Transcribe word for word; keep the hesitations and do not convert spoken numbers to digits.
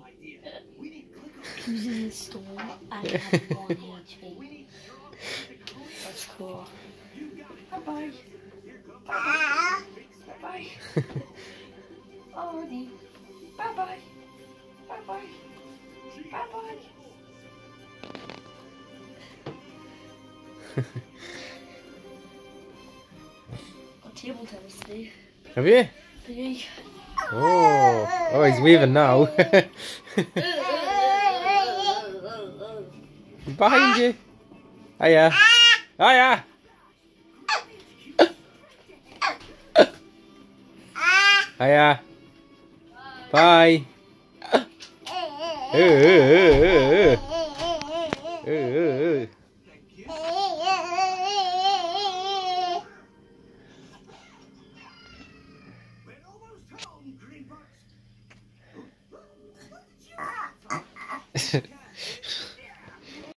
Who's in the store and have one H P. That's cool. Bye bye. Bye bye. Arnie. Bye bye. Bye bye. Bye bye. Got table tennis today. Have you? Three. Oh, oh, he's weaving now. Behind you. Hiya. Hiya. Hiya. Bye. Uh, uh, uh, uh, uh. Uh.